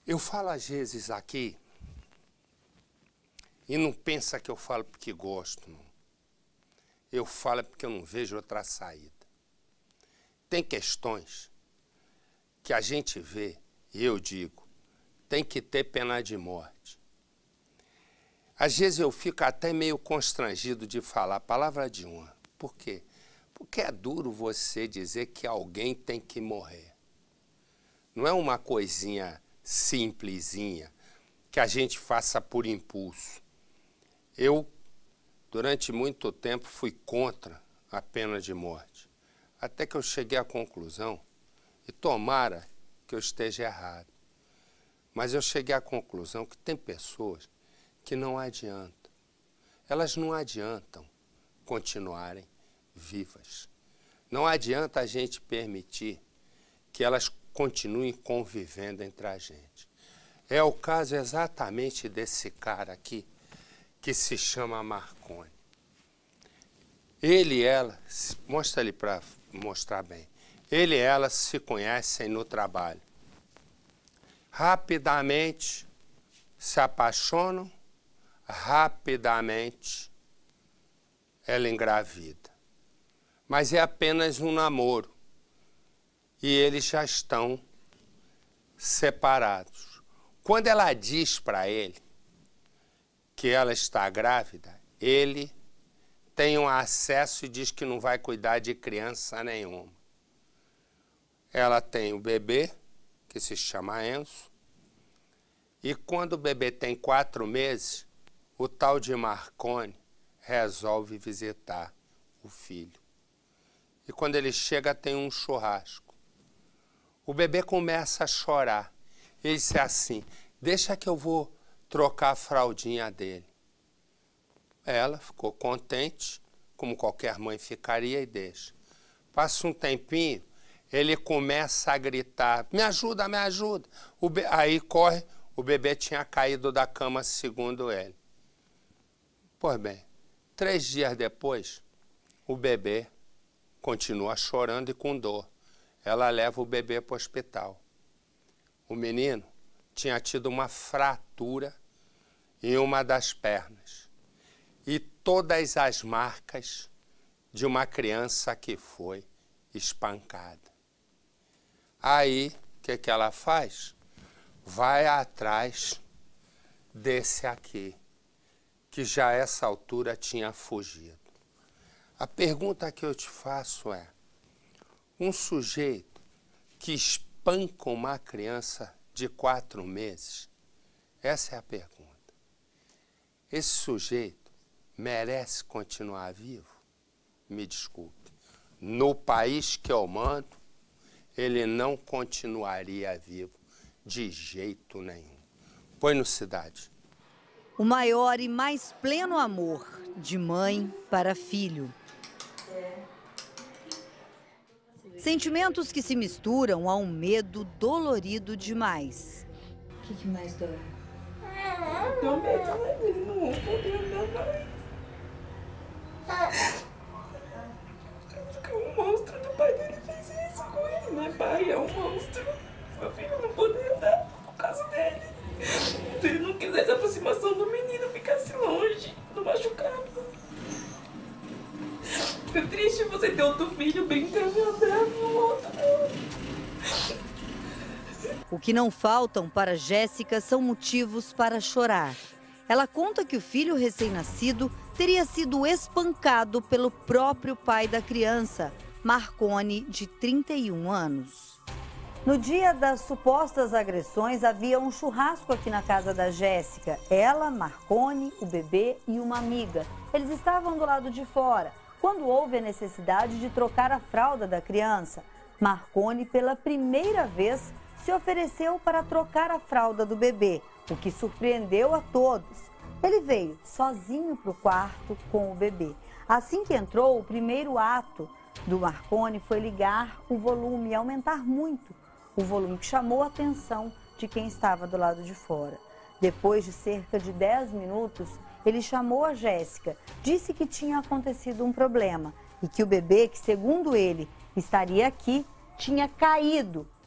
Eu falo às vezes aqui e não pensa que eu falo porque gosto, não. Eu falo porque eu não vejo outra saída. Tem questões que a gente vê, e eu digo, tem que ter pena de morte. Às vezes eu fico até meio constrangido de falar a palavra de honra. Por quê? Porque é duro você dizer que alguém tem que morrer. Não é uma coisinha simplesinha que a gente faça por impulso. Eu, durante muito tempo, fui contra a pena de morte. Até que eu cheguei à conclusão, e tomara que eu esteja errado, mas eu cheguei à conclusão que tem pessoas que não adianta. Elas não adiantam continuarem vivas. Não adianta a gente permitir que elas continuem convivendo entre a gente. É o caso exatamente desse cara aqui, que se chama Marconi. Ele e ela, mostra ali para mostrar bem, ele e ela se conhecem no trabalho. Rapidamente se apaixonam, rapidamente ela engravida. Mas é apenas um namoro e eles já estão separados. Quando ela diz para ele que ela está grávida, ele tem um acesso e diz que não vai cuidar de criança nenhuma. Ela tem o bebê, que se chama Enzo, e quando o bebê tem 4 meses, o tal de Marconi resolve visitar o filho. E quando ele chega, tem um churrasco. O bebê começa a chorar. Ele disse assim, deixa que eu vou trocar a fraldinha dele. Ela ficou contente, como qualquer mãe ficaria, e deixa. Passa um tempinho, ele começa a gritar, me ajuda, me ajuda. Aí corre, o bebê tinha caído da cama, segundo ele. Pois bem, 3 dias depois, o bebê continua chorando e com dor. Ela leva o bebê para o hospital. O menino tinha tido uma fratura em uma das pernas e todas as marcas de uma criança que foi espancada. Aí, o que ela faz? Vai atrás desse aqui, que já a essa altura tinha fugido. A pergunta que eu te faço é, um sujeito que espanca uma criança de 4 meses, essa é a pergunta. Esse sujeito merece continuar vivo? Me desculpe. No país que eu mando, ele não continuaria vivo de jeito nenhum. Põe no Cidade. O maior e mais pleno amor de mãe para filho. Sentimentos que se misturam a um medo dolorido demais. O que mais dói? Eu tenho medo, né? Ele não vou poder andar mais. É um monstro do pai dele fez isso com ele, né? Pai é um monstro. Meu filho não poder andar por causa dele. Se ele não quisesse a aproximação do menino, ficasse longe, não machucava. Fica triste você ter outro filho brincando e andando no outro. O que não faltam para Jéssica são motivos para chorar. Ela conta que o filho recém-nascido teria sido espancado pelo próprio pai da criança, Marconi, de 31 anos. No dia das supostas agressões, havia um churrasco aqui na casa da Jéssica. Ela, Marconi, o bebê e uma amiga. Eles estavam do lado de fora, quando houve a necessidade de trocar a fralda da criança. Marconi, pela primeira vez, se ofereceu para trocar a fralda do bebê, o que surpreendeu a todos. Ele veio sozinho para o quarto com o bebê. Assim que entrou, o primeiro ato do Marconi foi ligar o volume e aumentar muito o volume, que chamou a atenção de quem estava do lado de fora. Depois de cerca de 10 minutos, ele chamou a Jéssica, disse que tinha acontecido um problema e que o bebê, que segundo ele estaria aqui, tinha caído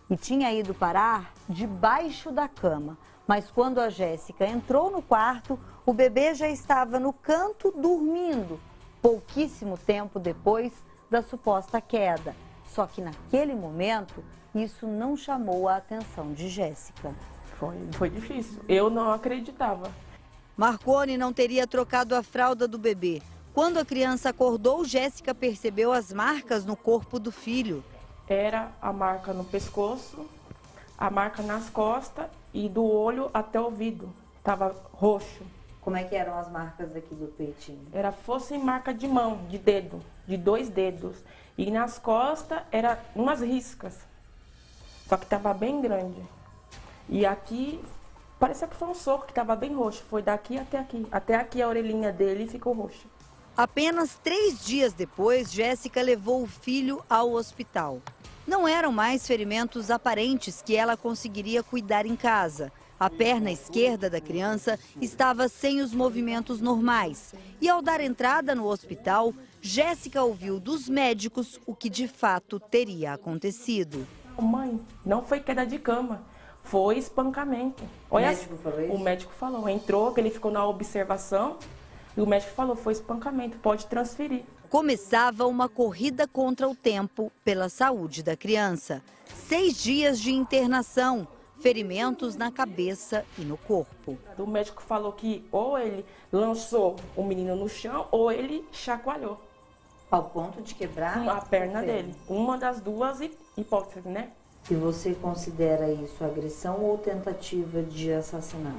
e tinha ido parar debaixo da cama. Mas quando a Jéssica entrou no quarto, o bebê já estava no canto dormindo, pouquíssimo tempo depois da suposta queda. Só que naquele momento, isso não chamou a atenção de Jéssica. Foi difícil, eu não acreditava. Marconi não teria trocado a fralda do bebê. Quando a criança acordou, Jéssica percebeu as marcas no corpo do filho. Era a marca no pescoço, a marca nas costas e do olho até o ouvido. Estava roxo. Como é que eram as marcas aqui do peitinho? Fosse marca de mão, de dedo, de 2 dedos. E nas costas era umas riscas. Só que estava bem grande. E aqui, parecia que foi um soco que estava bem roxo. Foi daqui até aqui. Até aqui a orelhinha dele ficou roxa. Apenas 3 dias depois, Jéssica levou o filho ao hospital. Não eram mais ferimentos aparentes que ela conseguiria cuidar em casa. A perna esquerda da criança estava sem os movimentos normais. E ao dar entrada no hospital, Jéssica ouviu dos médicos o que de fato teria acontecido. Mãe, não foi queda de cama, foi espancamento. Olha, o médico falou isso? O médico falou, entrou, que ele ficou na observação, e o médico falou, foi espancamento, pode transferir. Começava uma corrida contra o tempo pela saúde da criança. 6 dias de internação, ferimentos na cabeça e no corpo. O médico falou que ou ele lançou o menino no chão ou ele chacoalhou. Ao ponto de quebrar a perna dele. Uma das duas hipóteses, né? E você considera isso agressão ou tentativa de assassinato?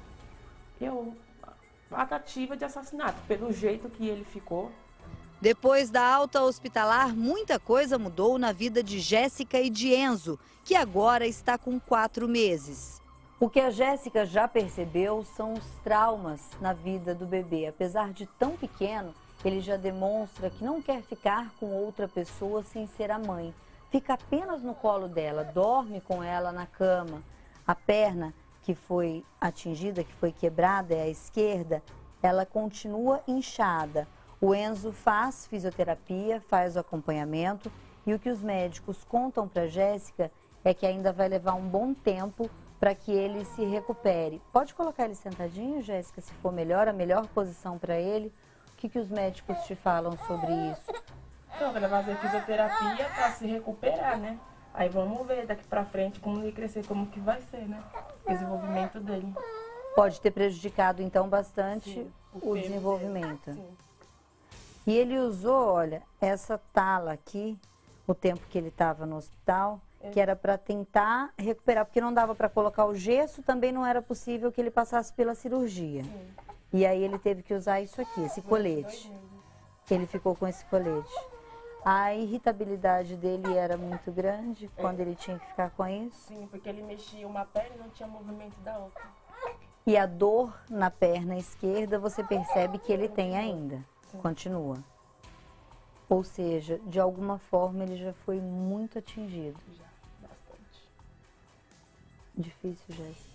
Tentativa de assassinato, pelo jeito que ele ficou. Depois da alta hospitalar, muita coisa mudou na vida de Jéssica e de Enzo, que agora está com 4 meses. O que a Jéssica já percebeu são os traumas na vida do bebê. Apesar de tão pequeno, ele já demonstra que não quer ficar com outra pessoa sem ser a mãe. Fica apenas no colo dela, dorme com ela na cama. A perna que foi atingida, que foi quebrada, é a esquerda, ela continua inchada. O Enzo faz fisioterapia, faz o acompanhamento e o que os médicos contam para Jéssica é que ainda vai levar um bom tempo para que ele se recupere. Pode colocar ele sentadinho, Jéssica, se for melhor, a melhor posição para ele. O que os médicos te falam sobre isso? Então, vai fazer fisioterapia para se recuperar, né? Aí vamos ver daqui para frente como ele crescer, como que vai ser, né? O desenvolvimento dele. Pode ter prejudicado, então, bastante Sim, o desenvolvimento. Sim. E ele usou, olha, essa tala aqui, o tempo que ele estava no hospital, que era para tentar recuperar, porque não dava para colocar o gesso, também não era possível que ele passasse pela cirurgia. Sim. E aí ele teve que usar isso aqui, esse colete. Ele ficou com esse colete. A irritabilidade dele era muito grande quando ele tinha que ficar com isso. Sim, porque ele mexia uma perna e não tinha movimento da outra. E a dor na perna esquerda, você percebe que ele tem ainda. Continua. Ou seja, de alguma forma ele já foi muito atingido. Já, bastante. Difícil, Jéssica.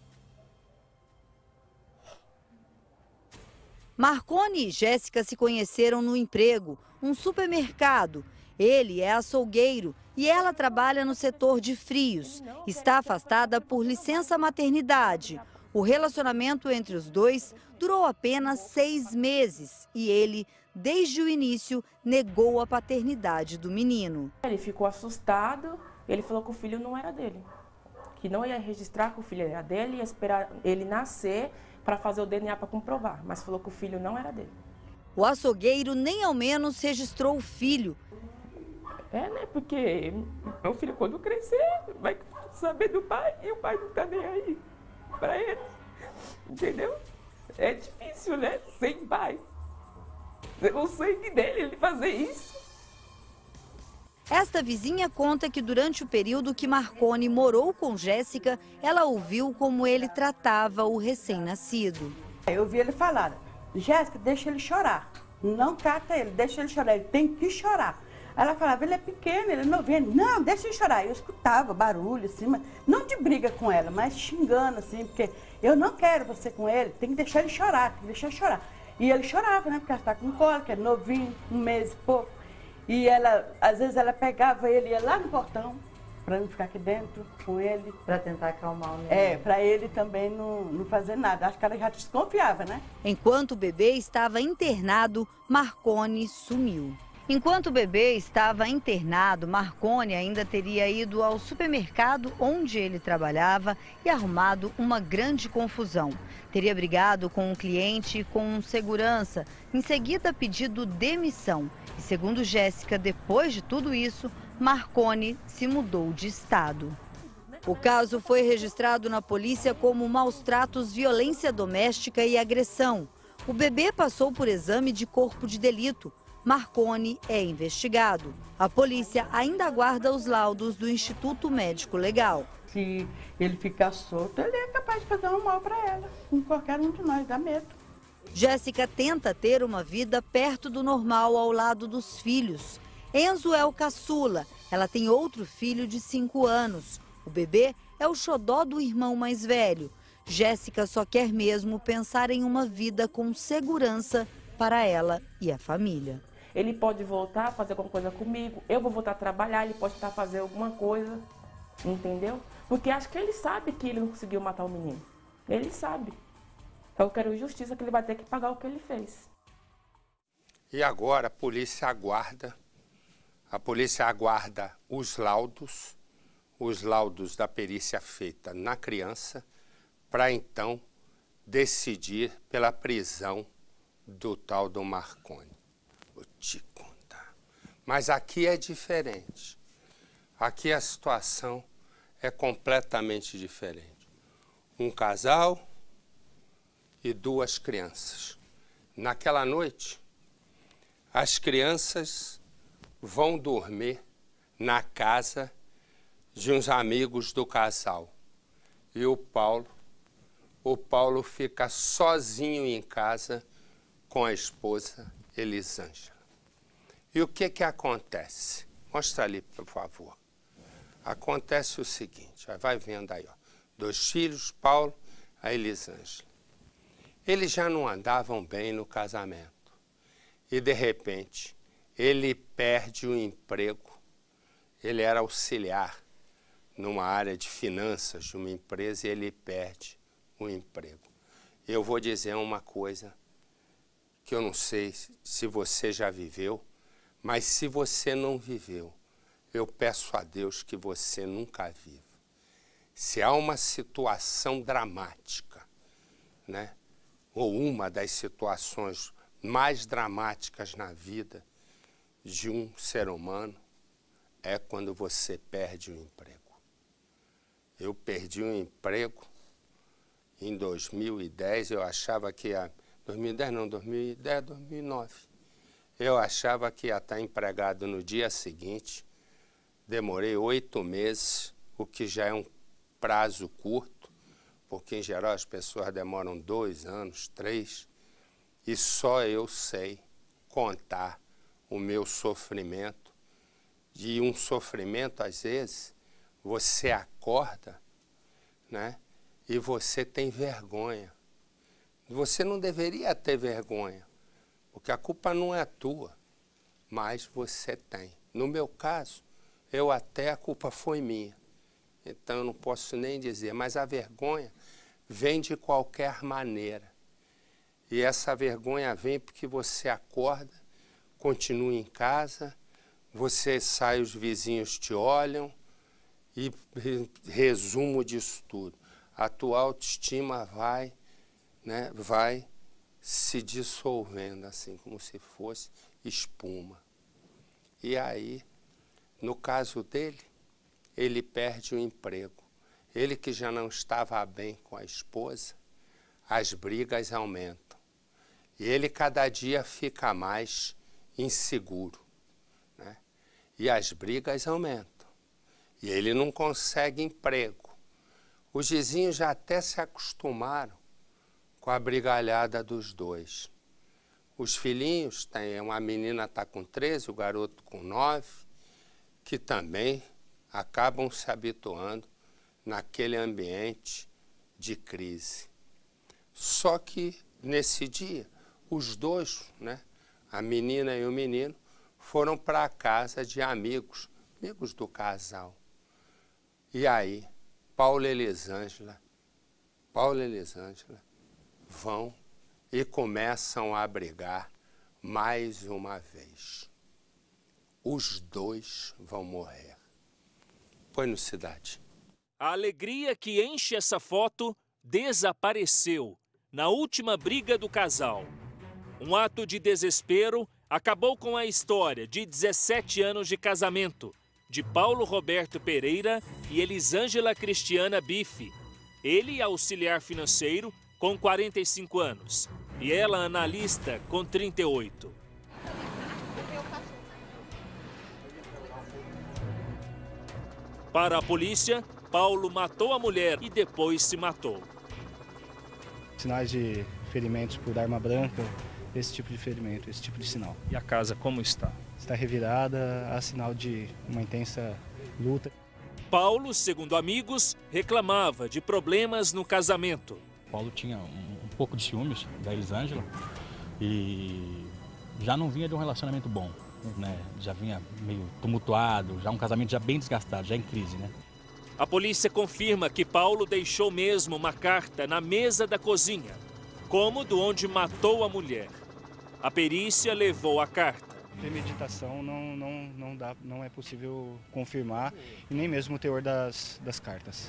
Marconi e Jéssica se conheceram no emprego, um supermercado. Ele é açougueiro e ela trabalha no setor de frios. Está afastada por licença maternidade. O relacionamento entre os dois durou apenas 6 meses e ele, desde o início, negou a paternidade do menino. Ele ficou assustado, ele falou que o filho não era dele. Que não ia registrar que o filho era dele, ia esperar ele nascer para fazer o DNA para comprovar, mas falou que o filho não era dele. O açougueiro nem ao menos registrou o filho. Né? Porque meu filho, quando crescer, vai saber do pai e o pai não tá nem aí para ele. Entendeu? É difícil, né? Sem pai. O sangue dele, ele fazer isso. Esta vizinha conta que durante o período que Marconi morou com Jéssica, ela ouviu como ele tratava o recém-nascido. Eu ouvi ele falar, Jéssica, deixa ele chorar, não trata ele, deixa ele chorar, ele tem que chorar. Ela falava, ele é pequeno, ele não vem, não, deixa ele chorar. Eu escutava barulho assim, mas não de briga com ela, mas xingando assim, porque eu não quero você com ele, tem que deixar ele chorar, tem que deixar ele chorar. E ele chorava, né, porque ela estava com cólica, era novinho, 1 mês e pouco. E ela, às vezes ela pegava ele, ia lá no portão, para não ficar aqui dentro com ele. Para tentar acalmar o neném. Para ele também não fazer nada. Acho que ela já desconfiava, né? Enquanto o bebê estava internado, Marcone sumiu. Enquanto o bebê estava internado, Marcone ainda teria ido ao supermercado onde ele trabalhava e arrumado uma grande confusão. Teria brigado com um cliente e com um segurança, em seguida pedido demissão. E segundo Jéssica, depois de tudo isso, Marcone se mudou de estado. O caso foi registrado na polícia como maus tratos, violência doméstica e agressão. O bebê passou por exame de corpo de delito. Marcone é investigado. A polícia ainda aguarda os laudos do Instituto Médico Legal. Se ele ficar solto, ele é capaz de fazer um mal para ela. Com qualquer um de nós, dá medo. Jéssica tenta ter uma vida perto do normal ao lado dos filhos. Enzo é o caçula. Ela tem outro filho de 5 anos. O bebê é o xodó do irmão mais velho. Jéssica só quer mesmo pensar em uma vida com segurança para ela e a família. Ele pode voltar a fazer alguma coisa comigo, eu vou voltar a trabalhar, ele pode estar fazendo alguma coisa, entendeu? Porque acho que ele sabe que ele não conseguiu matar o menino. Ele sabe. Então eu quero justiça, que ele vai ter que pagar o que ele fez. E agora a polícia aguarda os laudos da perícia feita na criança, para então decidir pela prisão do tal do Marcone. Vou te contar. Mas aqui é diferente. Aqui a situação é completamente diferente. Um casal e 2 crianças. Naquela noite, as crianças vão dormir na casa de uns amigos do casal. E o Paulo fica sozinho em casa com a esposa Elisângela. E o que acontece? Mostra ali, por favor. Acontece o seguinte, vai vendo aí, ó, 2 filhos, Paulo, a Elisângela. Eles já não andavam bem no casamento. E, de repente, ele perde o emprego. Ele era auxiliar numa área de finanças de uma empresa e ele perde o emprego. Eu vou dizer uma coisa que eu não sei se você já viveu, mas se você não viveu, eu peço a Deus que você nunca viva. Se há uma situação dramática, né, ou uma das situações mais dramáticas na vida de um ser humano, é quando você perde o emprego. Eu perdi o emprego em 2010, eu achava que ia... 2010 não, 2009. Eu achava que ia estar empregado no dia seguinte. Demorei 8 meses, o que já é um prazo curto, porque em geral as pessoas demoram 2 anos, 3, e só eu sei contar o meu sofrimento. De um sofrimento, às vezes, você acorda, né, e você tem vergonha. Você não deveria ter vergonha, porque a culpa não é tua, mas você tem. No meu caso, a culpa foi minha. Então eu não posso nem dizer, mas a vergonha vem de qualquer maneira. E essa vergonha vem porque você acorda, continua em casa, você sai, os vizinhos te olham, e resumo disso tudo. A tua autoestima vai se dissolvendo, assim, como se fosse espuma. E aí, no caso dele, ele perde o emprego. Ele que já não estava bem com a esposa, as brigas aumentam. E ele cada dia fica mais inseguro, né? E as brigas aumentam. E ele não consegue emprego. Os vizinhos já até se acostumaram com a brigalhada dos 2. Os filhinhos, uma menina está com 13, o garoto com 9, que também acabam se habituando naquele ambiente de crise. Só que, nesse dia, os 2, né, a menina e o menino, foram para a casa de amigos do casal. E aí, Paulo e Elisângela vão e começam a brigar mais uma vez. Os dois vão morrer. Põe no Cidade. A alegria que enche essa foto desapareceu na última briga do casal. Um ato de desespero acabou com a história de 17 anos de casamento de Paulo Roberto Pereira e Elisângela Cristiana Bife. Ele auxiliar financeiro com 45 anos e ela analista com 38. Para a polícia, Paulo matou a mulher e depois se matou. Sinais de ferimentos por arma branca, esse tipo de ferimento, esse tipo de sinal. E a casa como está? Está revirada, há sinal de uma intensa luta. Paulo, segundo amigos, reclamava de problemas no casamento. Paulo tinha um pouco de ciúmes da Elisângela e já não vinha de um relacionamento bom, né? Já vinha meio tumultuado, já um casamento já bem desgastado, já em crise, né? A polícia confirma que Paulo deixou mesmo uma carta na mesa da cozinha, cômodo onde matou a mulher. A perícia levou a carta. Premeditação não é possível confirmar, e nem mesmo o teor das cartas.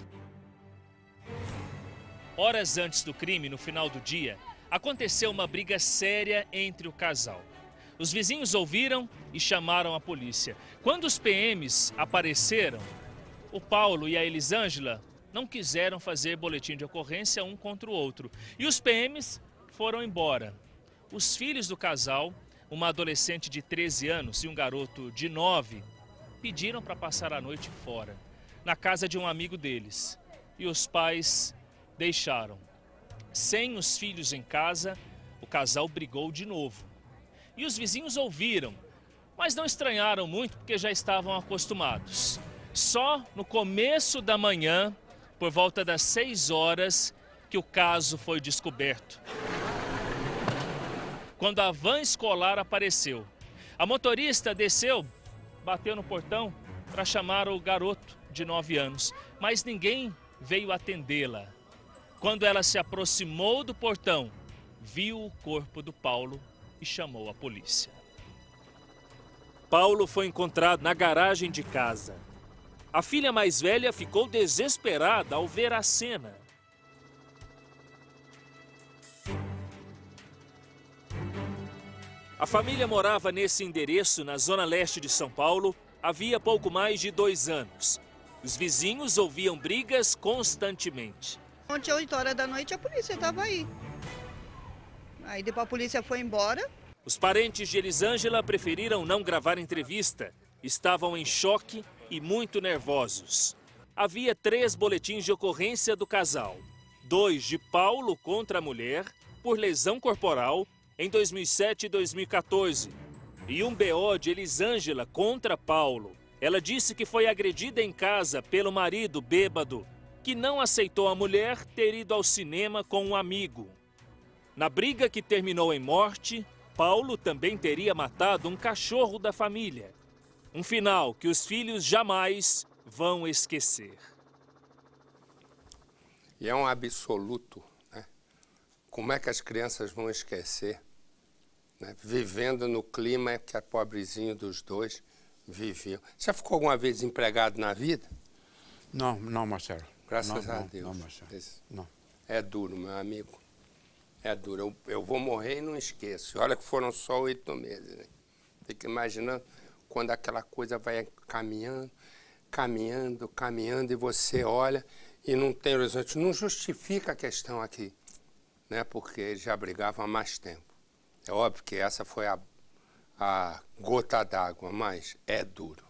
Horas antes do crime, no final do dia, aconteceu uma briga séria entre o casal. Os vizinhos ouviram e chamaram a polícia. Quando os PMs apareceram, o Paulo e a Elisângela não quiseram fazer boletim de ocorrência um contra o outro. E os PMs foram embora. Os filhos do casal, uma adolescente de 13 anos e um garoto de 9, pediram para passar a noite fora, na casa de um amigo deles. E os pais deixaram. Sem os filhos em casa, o casal brigou de novo. E os vizinhos ouviram, mas não estranharam muito porque já estavam acostumados. Só no começo da manhã, por volta das 6 horas, que o caso foi descoberto. Quando a van escolar apareceu, a motorista desceu, bateu no portão para chamar o garoto de 9 anos, mas ninguém veio atendê-la. Quando ela se aproximou do portão, viu o corpo do Paulo e chamou a polícia. Paulo foi encontrado na garagem de casa. A filha mais velha ficou desesperada ao ver a cena. A família morava nesse endereço, na zona leste de São Paulo, havia pouco mais de 2 anos. Os vizinhos ouviam brigas constantemente. Ontem, 8 horas da noite, a polícia estava aí. Aí depois a polícia foi embora. Os parentes de Elisângela preferiram não gravar entrevista. Estavam em choque e muito nervosos. Havia 3 boletins de ocorrência do casal. 2 de Paulo contra a mulher, por lesão corporal, em 2007 e 2014. E um BO de Elisângela contra Paulo. Ela disse que foi agredida em casa pelo marido bêbado, que não aceitou a mulher ter ido ao cinema com um amigo. Na briga que terminou em morte, Paulo também teria matado um cachorro da família. Um final que os filhos jamais vão esquecer. E é um absoluto, né? Como é que as crianças vão esquecer? Né? Vivendo no clima que a pobrezinha dos dois viveu. Já ficou alguma vez desempregado na vida? Não, Marcelo. Graças a Deus. Não, Marcelo. Não. É duro, meu amigo. É duro. Eu vou morrer e não esqueço. Olha que foram só 8 meses. Né? Fica imaginando quando aquela coisa vai caminhando, e você olha e não tem horizonte. Não justifica a questão aqui, né? Porque eles já brigavam há mais tempo. É óbvio que essa foi a gota d'água, mas é duro.